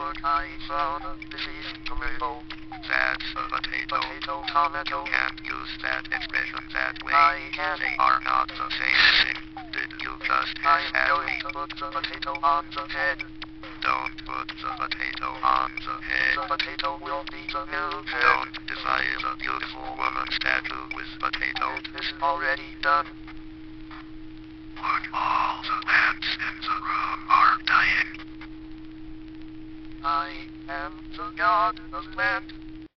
look, I found this is tomato. That's a potato. Tomato. You can't use that expression that way. I can. They are not the same thing. Did you just I'm hiss at going me? to put the potato on the head. Don't put the potato on the head. The potato will be the new head. Don't devise a beautiful woman statue with potato. It is already done. Look, all the lamps in the room are dying. I am the god of land.